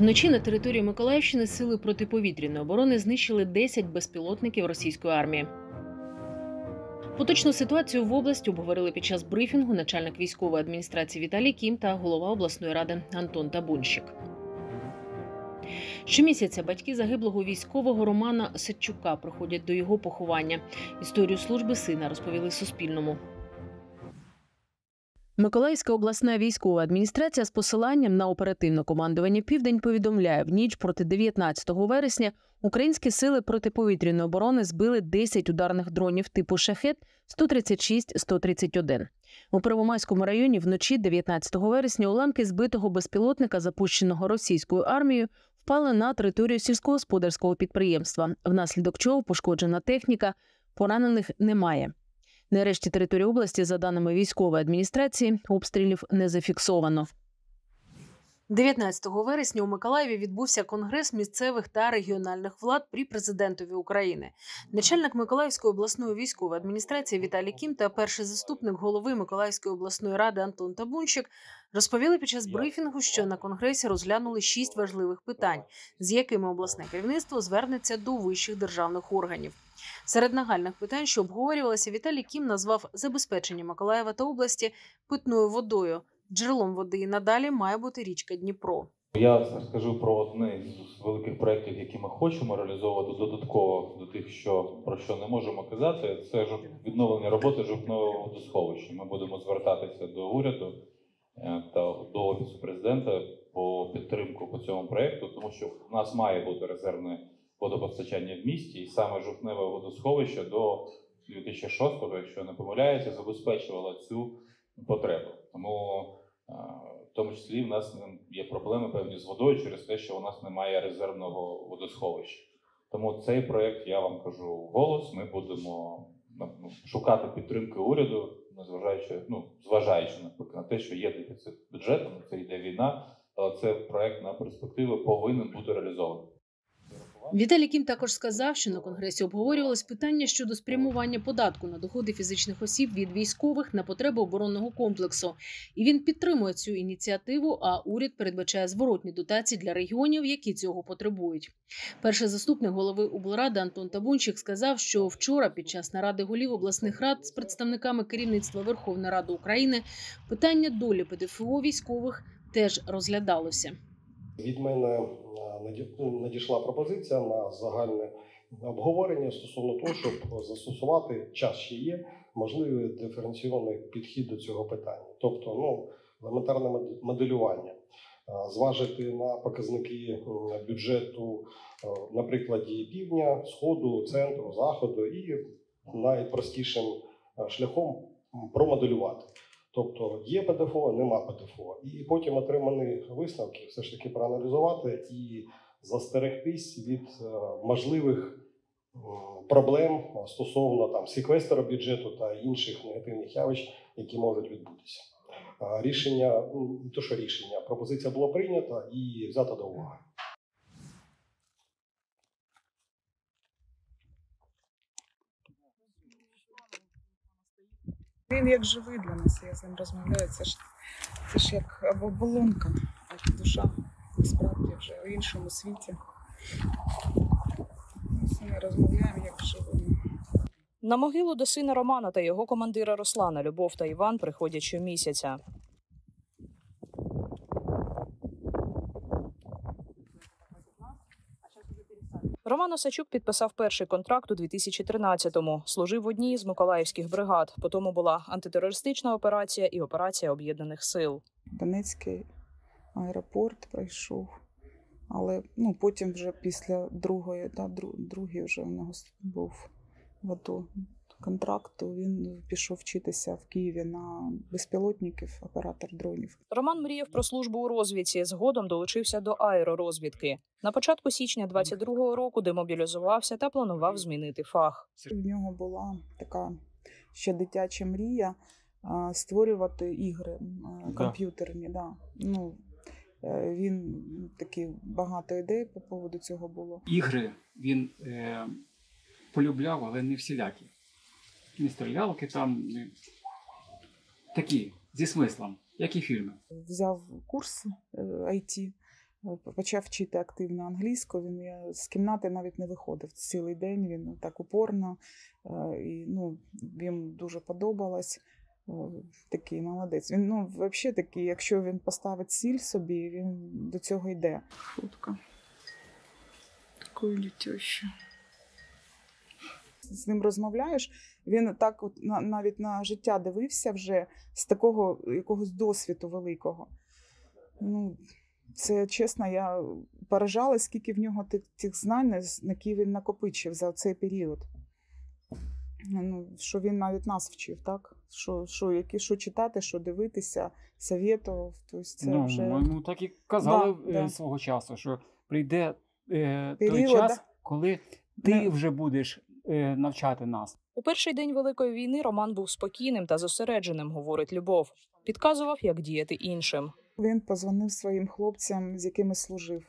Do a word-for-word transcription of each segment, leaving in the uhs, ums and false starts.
Вночі на території Миколаївщини сили протиповітряної оборони знищили десять безпілотників російської армії. Поточну ситуацію в області обговорили під час брифінгу начальник військової адміністрації Віталій Кім та голова обласної ради Антон Табунщик. Щомісяця батьки загиблого військового Романа Осадчука приходять до його поховання. Історію служби сина розповіли Суспільному. Миколаївська обласна військова адміністрація з посиланням на оперативне командування «Південь» повідомляє, в ніч проти дев'ятнадцятого вересня українські сили протиповітряної оборони збили десять ударних дронів типу «Шахед» сто тридцять шість сто тридцять один. У Первомайському районі вночі дев'ятнадцятого вересня уламки збитого безпілотника, запущеного російською армією, впали на територію сільськогосподарського підприємства, внаслідок чого пошкоджена техніка, поранених немає. На решті території області, за даними військової адміністрації, обстрілів не зафіксовано. дев'ятнадцятого вересня у Миколаєві відбувся конгрес місцевих та регіональних влад при президентові України. Начальник Миколаївської обласної військової адміністрації Віталій Кім та перший заступник голови Миколаївської обласної ради Антон Табунщик розповіли під час брифінгу, що на конгресі розглянули шість важливих питань, з якими обласне керівництво звернеться до вищих державних органів. Серед нагальних питань, що обговорювалося, Віталій Кім назвав забезпечення Миколаєва та області питною водою. Джерелом води і надалі має бути річка Дніпро. Я скажу про одне з великих проєктів, які ми хочемо реалізовувати додатково до тих, що, про що не можемо казати. Це відновлення роботи жовтневого водосховища. Ми будемо звертатися до уряду та до Офісу президента по підтримку по цьому проєкту, тому що в нас має бути резервне водопостачання в місті, і саме жовтневе водосховище до дві тисячі шостого, якщо я не помиляюся, забезпечувало цю потребу. Тому в тому числі в нас є проблеми певні з водою через те, що у нас немає резервного водосховища. Тому цей проєкт, я вам кажу вголос, ми будемо шукати підтримки уряду, незважаючи, ну, зважаючи на те, що є дефіцит бюджету, це йде війна, але цей проєкт на перспективу повинен бути реалізований. Віталій Кім також сказав, що на конгресі обговорювалось питання щодо спрямування податку на доходи фізичних осіб від військових на потреби оборонного комплексу. І він підтримує цю ініціативу, а уряд передбачає зворотні дотації для регіонів, які цього потребують. Перший заступник голови облради Антон Табунщик сказав, що вчора під час наради голів обласних рад з представниками керівництва Верховної Ради України питання долі ПДФО військових теж розглядалося. Від мене надійшла пропозиція на загальне обговорення стосовно того, щоб застосувати, час ще є, можливий диференційований підхід до цього питання. Тобто, ну, елементарне моделювання. Зважити на показники бюджету на прикладі півдня, сходу, центру, заходу і найпростішим шляхом промоделювати. Тобто є ПДФО, нема ПДФО. І потім отримані висновки все ж таки проаналізувати і застерегтись від можливих проблем стосовно там секвестру бюджету та інших негативних явищ, які можуть відбутися. Рішення, не то що рішення, пропозиція була прийнята і взята до уваги. Він як живий для нас, я з ним розмовляю, це ж, це ж як оболонка, а душа справді вже в іншому світі. Ми з ним розмовляємо як живими. На могилу до сина Романа та його командира Руслана Любов та Іван приходять щомісяця. Роман Осадчук підписав перший контракт у дві тисячі тринадцятому. Служив в одній з миколаївських бригад. Потім була антитерористична операція і операція Об'єднаних сил. Донецький аеропорт пройшов, але ну, потім вже після другої, да, другий вже у нього був в АТО контракту, він пішов вчитися в Києві на безпілотників, оператор дронів. Роман мріяв про службу у розвідці, згодом долучився до аеророзвідки. На початку січня двадцять другого року демобілізувався та планував змінити фах. В нього була така ще дитяча мрія створювати ігри комп'ютерні. Да. Ну, він такі багато ідей по поводу цього було. Ігри він е, полюбляв, але не всілякі. Не стрілялки там, такі, зі смислом, як і фільми. Взяв курс ай ті почав вчити активно англійську. Він я, з кімнати навіть не виходив цілий день, він так упорно, і, ну, їм дуже подобалось. Такий молодець. Він, ну, взагалі такий, якщо він поставить ціль собі, він до цього йде. Шутка. Такою лютюща. З ним розмовляєш, він так от навіть на життя дивився вже з такого якогось досвіду великого. Ну, це, чесно, я поражала, скільки в нього тих, тих знань, які він накопичив за цей період. Ну, що він навіть нас вчив, так? Що, що, які, що читати, що дивитися, совєтував. Тобто це ну, вже... ну, так і казали да, е, да. свого часу, що прийде е, Період, той час, да? коли ти Не. вже будеш е, навчати нас. У перший день Великої війни Роман був спокійним та зосередженим, говорить Любов. Підказував, як діяти іншим. Він позвонив своїм хлопцям, з якими служив.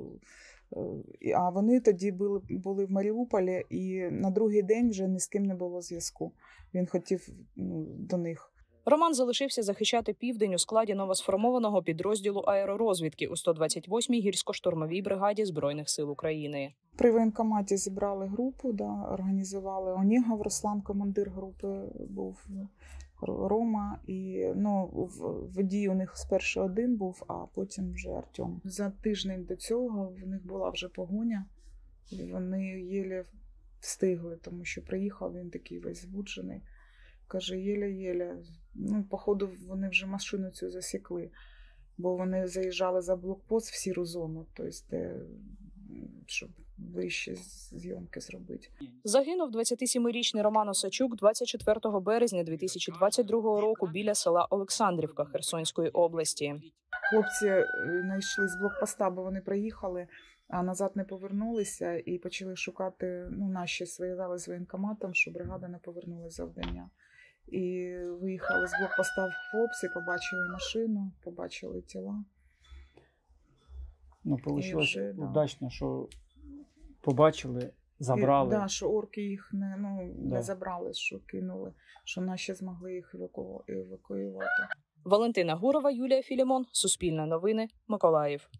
А вони тоді були, були в Маріуполі, і на другий день вже ні з ким не було зв'язку. Він хотів, ну, до них. Роман залишився захищати Південь у складі новосформованого підрозділу аеророзвідки у сто двадцять восьмій гірсько-штурмовій бригаді Збройних сил України. При воєнкоматі зібрали групу, да, організували. Онігов Руслан, командир групи, був Рома. І, ну, в водій у них спершу один був, а потім вже Артем. За тиждень до цього в них була вже погоня. І вони єлі встигли, тому що приїхав він такий весь збуджений. Каже, єля-єля. Ну, походу, вони вже машину цю засікли, бо вони заїжджали за блокпост в сіру зону, тобто, де, щоб вище зйомки зробити. Загинув двадцятисемирічний Роман Осачук двадцять четвертого березня дві тисячі двадцять другого року біля села Олександрівка Херсонської області. Хлопці знайшли з блокпоста, бо вони приїхали, а назад не повернулися і почали шукати, ну, наші зв'язали з воєнкоматом, щоб бригада не повернулася з завдання. І виїхали з блокпоста хлопці, побачили машину, побачили тіла. Ну, вийшло вже, да. удачно, що побачили, забрали. Так, да, що орки їх не, ну, Да. не забрали, що кинули, що наші змогли їх еваку... евакуювати. Валентина Гурова, Юлія Філімон, Суспільне новини, Миколаїв.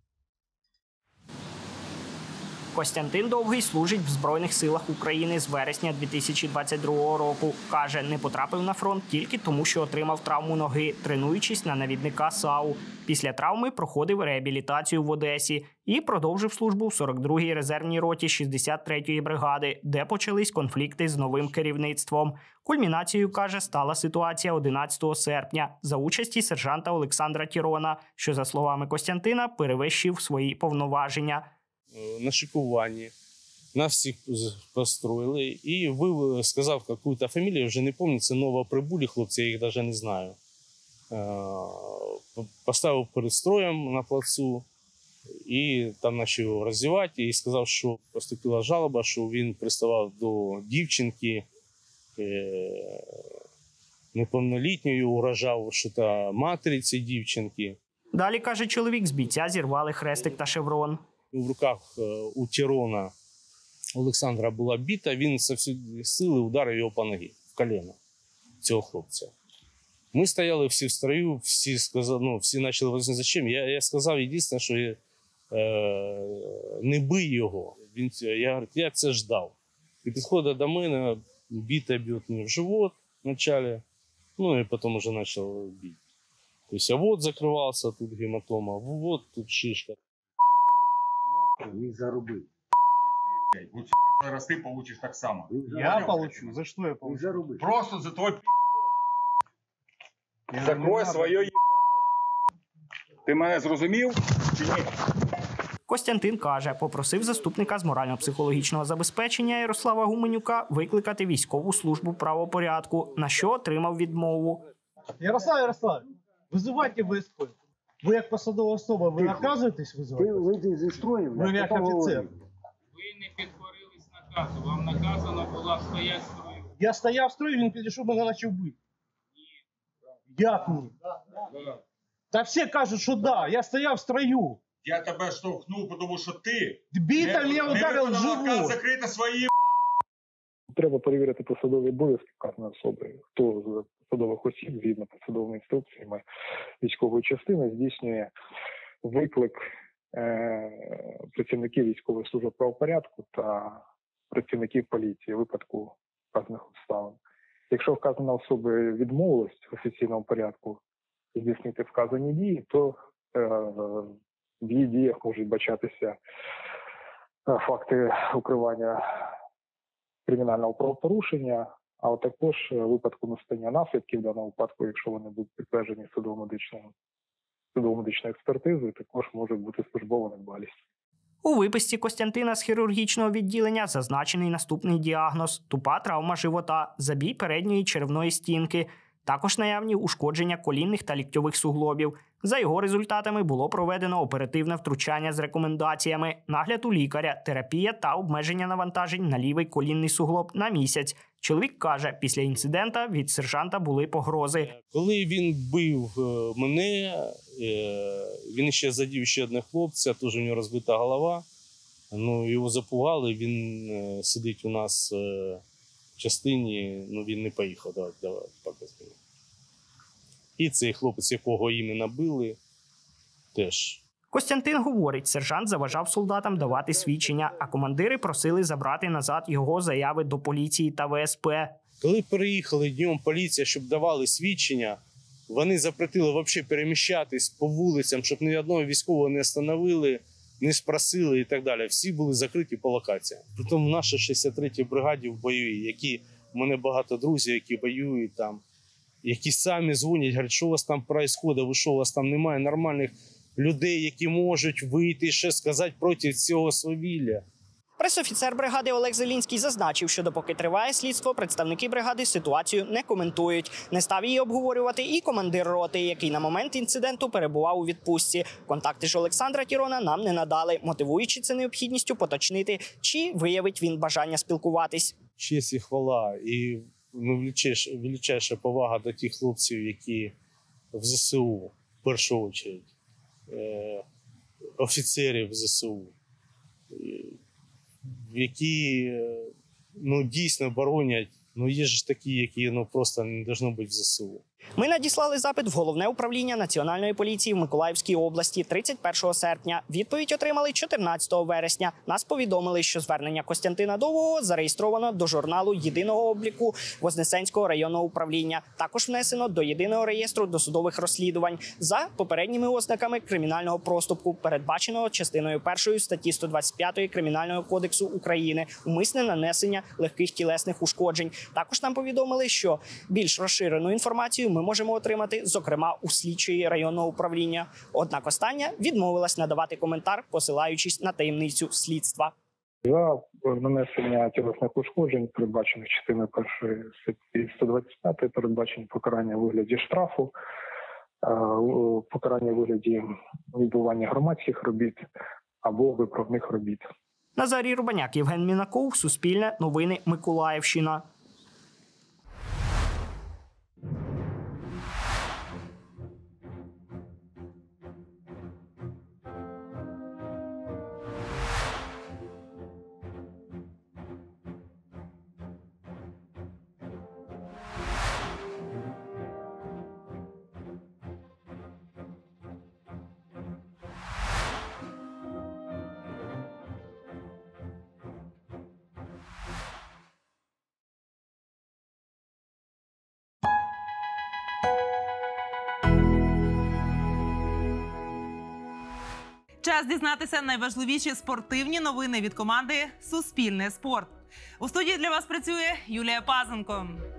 Костянтин Довгий служить в Збройних силах України з вересня дві тисячі двадцять другого року. Каже, не потрапив на фронт тільки тому, що отримав травму ноги, тренуючись на навідника САУ. Після травми проходив реабілітацію в Одесі і продовжив службу в сорок другій резервній роті шістдесят третьої бригади, де почались конфлікти з новим керівництвом. Кульмінацією, каже, стала ситуація одинадцятого серпня за участі сержанта Олександра Тірона, що, за словами Костянтина, перевищив свої повноваження. На шикуванні, нас всіх построїли, і ви сказав якусь фамілію, вже не пам'ятаю, це новоприбулі хлопці, я їх навіть не знаю. Поставив перед строєм на плацу, і там почав роздівати, і сказав, що поступила жалоба, що він приставав до дівчинки неповнолітньої, угрожав, що та матері цієї дівчинки. Далі, каже чоловік, з бійця зірвали хрестик та шеврон. В руках у Тірона Олександра була біта, він з всієї сили ударив його по ногі, в коліно цього хлопця. Ми стояли всі в строю, всі сказали, ну, всі почали говорити, зачем. Я, я сказав єдине, що е, не бий його. Він, я говорю, я це ждав. І підходить до мене, біта б'є мені в живот вначале, ну і потім вже почав бити. Тобто, а вот закривався, тут гематома, вот тут шишка. Не заруби. Вот зараз ти получиш так само. Я получу? За что я получу? Не заруби. Просто за твой пи***. Закрой своє є. Ти мене зрозумів чи ні? Костянтин каже, попросив заступника з морально-психологічного забезпечення Ярослава Гуменюка викликати військову службу правопорядку, на що отримав відмову. Ярослав Ярослав, визивайте ВСП. Ви як посадова особа, ви наказуєтесь визивати? Ви вийдете зі строю, ви як офіцер. Ви не підкорились наказу, вам наказано було стояти в строю. Я стояв в строю, він підійшов, мене почав бити. Як ні? Та всі кажуть, що да, я стояв в строю. Я тебе штовхнув, тому що ти Біта мене ударив в живот. Закрити свої. Треба перевірити посадові обов'язки кожної особи. Хто з посадових осіб, згідно посадовими інструкціями військової частини, здійснює виклик працівників військової служби правопорядку та працівників поліції у випадку вказаних обставин. Якщо вказана особа відмовилась в офіційному порядку здійснити вказані дії, то в її діях можуть бачатися факти укривання кримінального правопорушення, а також в випадку настання наслідків в даному випадку, якщо вони будуть підтверджені судово-медичною судово-медичною експертизою, також може бути службова недбалість. У виписці Костянтина з хірургічного відділення зазначений наступний діагноз – тупа травма живота, забій передньої черевної стінки, також наявні ушкодження колінних та ліктьових суглобів. За його результатами було проведено оперативне втручання з рекомендаціями, нагляд у лікаря, терапія та обмеження навантажень на лівий колінний суглоб на місяць. Чоловік каже, після інцидента від сержанта були погрози. Коли він бив мене, він ще задів ще одного хлопця, теж у нього розбита голова. Ну, його запугали, він сидить у нас в частині, ну він не поїхав. Давай, давай, показуємо. І цей хлопець, якого іменно били, теж. Костянтин говорить, сержант заважав солдатам давати свідчення, а командири просили забрати назад його заяви до поліції та В С П. Коли приїхали днем поліція, щоб давали свідчення, вони запретили взагалі переміщатись по вулицям, щоб ні одного військового не остановили, не спросили і так далі. Всі були закриті по локаціям. Притом в нашій шістдесят третій бригаді в бойовій, які у мене багато друзів, які воюють там, які самі дзвонять, говорять, що у вас там відбувається, ви що, у вас там немає нормальних людей, які можуть вийти і ще сказати проти цього свавілля. Пресофіцер бригади Олег Зелінський зазначив, що допоки триває слідство, представники бригади ситуацію не коментують. Не став її обговорювати і командир роти, який на момент інциденту перебував у відпустці. Контакти ж Олександра Тірона нам не надали, мотивуючи це необхідністю поточнити, чи виявить він бажання спілкуватись. Честь і хвала і величайша повага до тих хлопців, які в З С У, в першу чергу, офіцерів З С У, які ну, дійсно боронять. Ну, є ж такі, які ну, просто не повинні бути в З С У. Ми надіслали запит в Головне управління Національної поліції в Миколаївській області тридцять першого серпня. Відповідь отримали чотирнадцятого вересня. Нас повідомили, що звернення Костянтина Довгого зареєстровано до журналу єдиного обліку Вознесенського районного управління. Також внесено до єдиного реєстру досудових розслідувань за попередніми ознаками кримінального проступку, передбаченого частиною першої статті сто двадцять п'ять Кримінального кодексу України – умисне нанесення легких тілесних ушкоджень. Також нам повідомили, що більш розширену інформацію ми можемо отримати, зокрема, у слідчої районного управління. Однак остання відмовилась надавати коментар, посилаючись на таємницю слідства. За нанесення тілесних ушкоджень, передбачених частиною першої статті сто двадцять п'ять, передбачені покарання у вигляді штрафу, покарання у вигляді відбування громадських робіт або виправних робіт. Назарій Рубаняк, Євген Мінаков, Суспільне, Новини, Миколаївщина. Час дізнатися найважливіші спортивні новини від команди «Суспільне спорт». У студії для вас працює Юлія Пазенко.